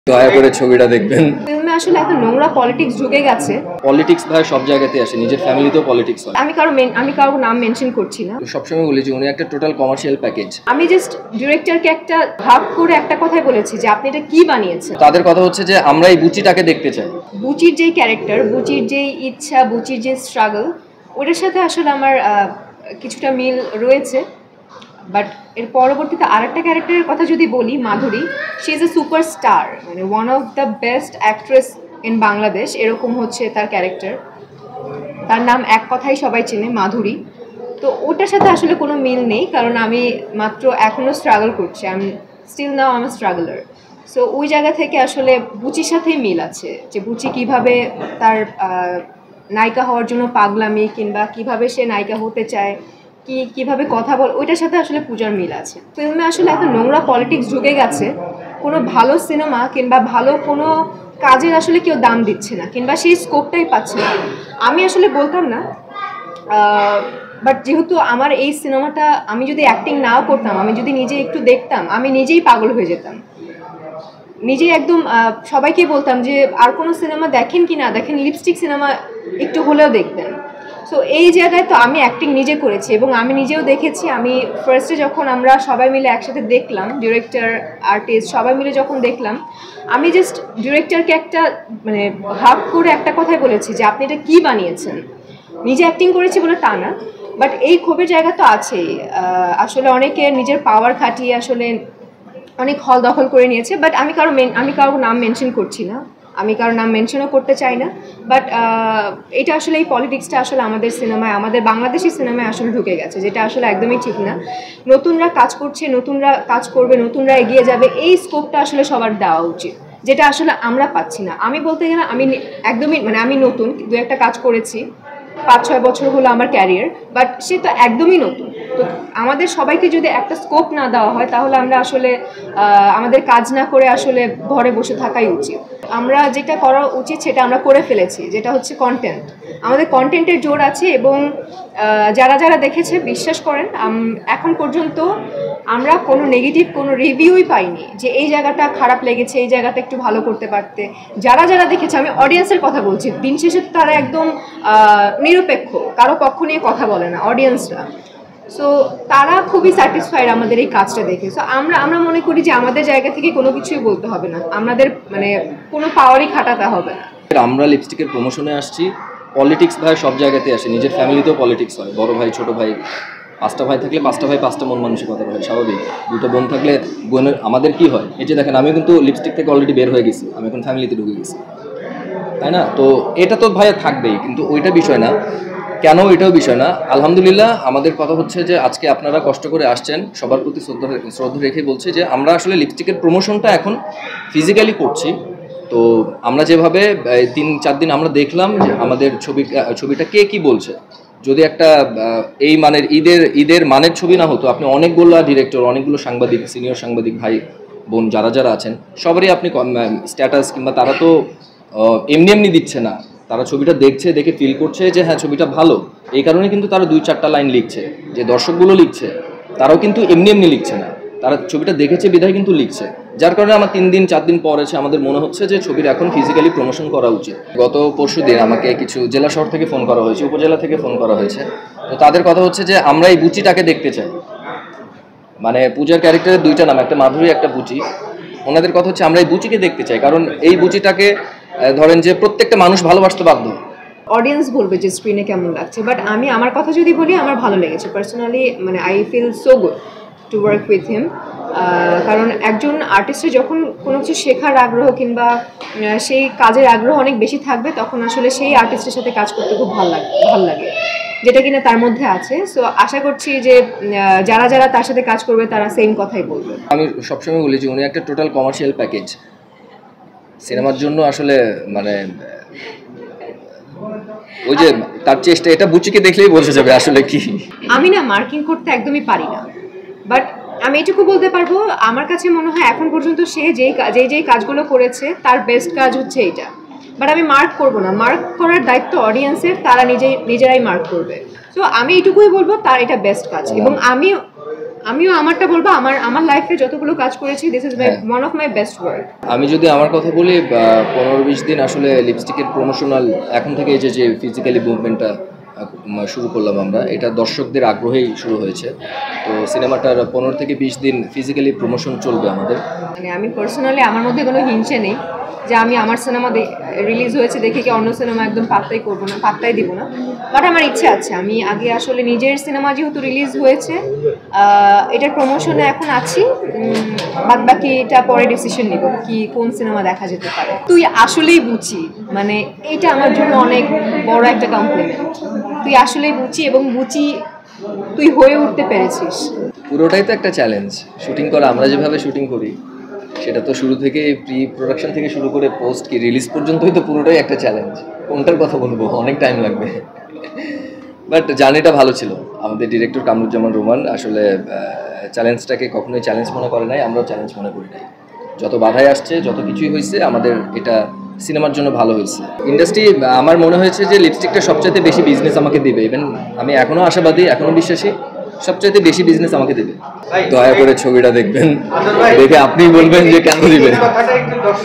দয়া করে ছবিটা দেখবেন। ফিল্মে আসলে একটা নোংরা পলিটিক্স ঢুকে গেছে। পলিটিক্স ভাই সব জায়গাতে আসে, নিজের ফ্যামিলিতেও পলিটিক্স হয়। আমি কারো নাম মেনশন করছি না। সবসময় বলি যে উনি একটা টোটাল কমার্শিয়াল প্যাকেজ। আমি জাস্ট ডিরেক্টরকে একটা ভাগ করে একটা কথাই বলেছি যে আপনি এটা কি বানিয়েছেন। তাদের কথা হচ্ছে যে আমরা এই বুচিটাকে দেখতে চাই। বুচির যেই ক্যারেক্টার, বুচির যেই ইচ্ছা, বুচির যে স্ট্রাগল, ওটার সাথে আসলে আমার কিছুটা মিল রয়েছে। বাট এর পরবর্তীতে আরেকটা ক্যারেক্টারের কথা যদি বলি, Madhuri, she is a superstar, মানে one of the best actress in Bangladesh, এরকম হচ্ছে তার ক্যারেক্টার। তার নাম এক কথাই সবাই চেনে, মাধুরী। তো ওটার সাথে আসলে কোনো মিল নেই, কারণ আমি মাত্র এখনও স্ট্রাগল করছি। I am still now I am struggler. So ওই জায়গা থেকে আসলে বুচির সাথেই মিল আছে, যে বুচি কীভাবে তার নায়িকা হওয়ার জন্য পাগলামি, কিংবা কিভাবে সে নায়িকা হতে চায়, কিভাবে কথা বল, ওইটার সাথে আসলে পূজার মিল আছে। ফিল্মে আসলে একটা নোংরা পলিটিক্স ঢুকে গেছে। কোনো ভালো সিনেমা কিংবা ভালো কোনো কাজের আসলে কেউ দাম দিচ্ছে না, কিংবা সেই স্কোপটাই পাচ্ছে না। আমি আসলে বলতাম না, বাট যেহেতু আমার এই সিনেমাটা, আমি যদি অ্যাক্টিং নাও করতাম, আমি যদি নিজে একটু দেখতাম, আমি নিজেই পাগল হয়ে যেতাম। নিজেই একদম সবাইকে বলতাম যে আর কোনো সিনেমা দেখেন কি না দেখেন, লিপস্টিক সিনেমা একটু হলেও দেখতেন। সো এই জায়গায় তো আমি অ্যাক্টিং নিজে করেছি এবং আমি নিজেও দেখেছি। আমি ফার্স্টে যখন আমরা সবাই মিলে একসাথে দেখলাম, ডিরেক্টর, আর্টিস্ট সবাই মিলে যখন দেখলাম, আমি জাস্ট ডিরেক্টরকে একটা মানে ভাগ করে একটা কথাই বলেছি যে আপনি এটা কি বানিয়েছেন। নিজে অ্যাক্টিং করেছি বলে তা না, বাট এই ক্ষোভের জায়গা তো আছেই। আসলে অনেকে নিজের পাওয়ার খাটিয়ে আসলে অনেক হল দখল করে নিয়েছে। বাট আমি কারো নাম মেনশন করছি না, আমি কারো নাম মেনশনও করতে চাই না। বাট এটা আসলে এই পলিটিক্সটা আসলে আমাদের সিনেমায়, আমাদের বাংলাদেশি সিনেমায় আসলে ঢুকে গেছে, যেটা আসলে একদমই ঠিক না। নতুনরা কাজ করছে, নতুনরা কাজ করবে, নতুনরা এগিয়ে যাবে, এই স্কোপটা আসলে সবার দেওয়া উচিত, যেটা আসলে আমরা পাচ্ছি না। আমি বলতে গেলে আমি একদমই মানে আমি নতুন, দু একটা কাজ করেছি, 5-6 বছর হলো আমার ক্যারিয়ার, বাট সে তো একদমই নতুন। তো আমাদের সবাইকে যদি একটা স্কোপ না দেওয়া হয়, তাহলে আমরা আসলে আমাদের কাজ না করে আসলে ঘরে বসে থাকাই উচিত। আমরা যেটা করা উচিত সেটা আমরা করে ফেলেছি, যেটা হচ্ছে কন্টেন্ট। আমাদের কন্টেন্টের জোর আছে এবং যারা যারা দেখেছে বিশ্বাস করেন, এখন পর্যন্ত আমরা কোনো নেগেটিভ কোনো রিভিউই পাইনি যে এই জায়গাটা খারাপ লেগেছে, এই জায়গাটা একটু ভালো করতে পারতে। যারা যারা দেখেছে, আমি অডিয়েন্সের কথা বলছি, দিন শেষে তারা একদম নিরপেক্ষ, কারো পক্ষ নিয়ে কথা বলে না অডিয়েন্সরা। সো তারা খুবই স্যাটিসফাইড আমাদের এই কাজটা দেখে। সো আমরা মনে করি যে আমাদের জায়গা থেকে কোনো কিছুই বলতে হবে না, আমাদের মানে কোনো পাওয়ারই খাটাতে হবে না। আমরা লিপস্টিকের প্রমোশনে আসছি। পলিটিক্স ভাই সব জায়গাতে আসে, নিজের ফ্যামিলিতেও পলিটিক্স হয়। বড় ভাই ছোট ভাই, 5টা ভাই থাকলে 5টা ভাই 5টা মন মানসিকতা হয়, স্বাভাবিক। 2টো বোন থাকলে বোনের আমাদের কি হয়, এই যে দেখেন আমি কিন্তু লিপস্টিক থেকে অলরেডি বের হয়ে গেছি, আমি এখন ফ্যামিলিতে ঢুকে গেছি, তাই না? তো এটা তো ভাইয়া থাকবেই, কিন্তু ওইটা বিষয় না, কেন এটাও বিষয় না। আলহামদুলিল্লাহ, আমাদের কথা হচ্ছে যে আজকে আপনারা কষ্ট করে আসছেন, সবার প্রতি শ্রদ্ধা রেখে বলছি যে আমরা আসলে লিপস্টিকের প্রমোশনটা এখন ফিজিক্যালি করছি। তো আমরা যেভাবে 3-4 দিন আমরা দেখলাম যে আমাদের ছবিটা কে কি বলছে। যদি একটা এই মানের ঈদের মানের ছবি না হতো, আপনি অনেকগুলো ডিরেক্টর, অনেকগুলো সাংবাদিক, সিনিয়র সাংবাদিক ভাই বোন যারা যারা আছেন, সবারই আপনি স্ট্যাটাস কিংবা তারা তো এমনি এমনি দিচ্ছে না, তারা ছবিটা দেখছে, দেখে ফিল করছে যে হ্যাঁ ছবিটা ভালো। এই কারণে কিন্তু তারা 2-4টা লাইন লিখছে। যে দর্শকগুলো লিখছে তারাও কিন্তু এমনি এমনি লিখছে না, তারা ছবিটা দেখেছে বিধায় কিন্তু লিখছে। যার কারণে আমার 3-4 দিন পর এসে আমাদের মনে হচ্ছে যে ছবির এখন ফিজিক্যালি প্রমোশন করা উচিত। গত পরশুদিন আমাকে কিছু জেলা শহর থেকে ফোন করা হয়েছে, উপজেলা থেকে ফোন করা হয়েছে। তো তাদের কথা হচ্ছে যে আমরা এই বুচিটাকে দেখতে চাই। মানে পূজার ক্যারেক্টারের 2টা নাম, একটা মাধুরী একটা বুচি। ওনাদের কথা হচ্ছে আমরা এই বুচিকে দেখতে চাই, কারণ এই বুচিটাকে ধরেন যে প্রত্যেকটা মানুষ ভালোবাসতে বাধ্য। অডিয়েন্স বলবে যে স্ক্রিনে কেমন লাগছে, বাট আমি আমার কথা যদি বলি, আমার ভালো লেগেছে পার্সোনালি। মানে I feel so good to work with him. কারণ একজন আর্টিস্টের যখন কোনো কিছু শেখার আগ্রহ কিংবা সেই কাজের আগ্রহ অনেক বেশি থাকবে, তখন আসলে সেই আর্টিস্টের সাথে কাজ করতে খুব ভালো লাগে, যেটা কিনা তার মধ্যে আছে। সো আশা করছি যে যারা যারা তার সাথে কাজ করবে তারা সেম কথাই বলবে। আমি সবসময় বলি যে উনি একটা টোটাল কমার্শিয়াল প্যাকেজ সিনেমার জন্য। আসলে মানে ওই যে তার চেষ্টা, এটা বুচিকে দেখলেই বোঝা যাবে আসলে কি। আমি না মার্কিং করতে একদমই পারি না, বাট আমি এটুকু বলতে পারবো, আমার কাছে মনে হয় এখন পর্যন্ত সে যেই কাজগুলো করেছে তার বেস্ট কাজ হচ্ছে এইটা। বাট আমি মার্ক করব না, মার্ক করার দায়িত্ব অডিয়েন্সের, তারা নিজেরাই মার্ক করবে। সো আমি এটুকুই বলবো তার এটা বেস্ট কাজ। এবং আমি আমিও আমারটা বলবো, আমার লাইফে যতগুলো কাজ করেছি this is one of my best work. আমি যদি আমার কথা বলি, 15-20 দিন আসলে লিপস্টিকের প্রমোশনাল এখন থেকে যে ফিজিক্যালি মুভমেন্টটা শুরু করলাম আমরা, এটা দর্শকদের আগ্রহেই শুরু হয়েছে। তো সিনেমাটার 15 থেকে 20 দিন ফিজিক্যালি প্রমোশন চলবে আমাদের। মানে আমি পার্সোনালি আমার মধ্যে কোনো হিংসে নেই যে আমি আমার সিনেমা রিলিজ হয়েছে দেখে কি অন্য সিনেমা একদম পাত্তাই করবো না, পাত্তাই দিব না। বাট আমার ইচ্ছে আছে, আমি আগে আসলে নিজের সিনেমা যেহেতু রিলিজ হয়েছে, এটার প্রমোশনে এখন আছি, বাদ বাকি এটা পরে ডিসিশন নিব কি কোন সিনেমা দেখা যেতে পারে। তুই আসলেই বুঝি, মানে এটা আমার জন্য অনেক বড় একটা কমপ্লিমেন্ট। তুই আসলেই বুঝি, এবং বুঝি তুই হয়ে উঠতে পেরেছিস। পুরোটাই তো একটা চ্যালেঞ্জ শুটিং করা। আমরা যেভাবে শুটিং করি সেটা তো শুরু থেকে প্রি প্রোডাকশন থেকে শুরু করে পোস্ট কি রিলিজ পর্যন্তই তো পুরোটাই একটা চ্যালেঞ্জ। কোনটার কথা বলবো, অনেক টাইম লাগবে। বাট জার্নিটা ভালো ছিল। আমাদের ডিরেক্টর কামরুজ্জামান রোমান আসলে চ্যালেঞ্জটাকে কখনোই চ্যালেঞ্জ মনে করে নাই, আমরাও চ্যালেঞ্জ মনে করি নাই। যত বাধাই আসছে, যত কিছুই হয়েছে, আমাদের এটা সিনেমার জন্য ভালো হয়েছে। ইন্ডাস্ট্রি আমার মনে হয়েছে যে লিপস্টিকটা সবচাইতে বেশি বিজনেস আমাকে দিবে। ইভেন আমি এখনও আশাবাদী, এখনও বিশ্বাসী সবচাইতে বেশি বিজনেস আমাকে দেবে। দয়া করে ছবিটা দেখবেন, দেখে আপনি বলবেন যে কেন দিবেন।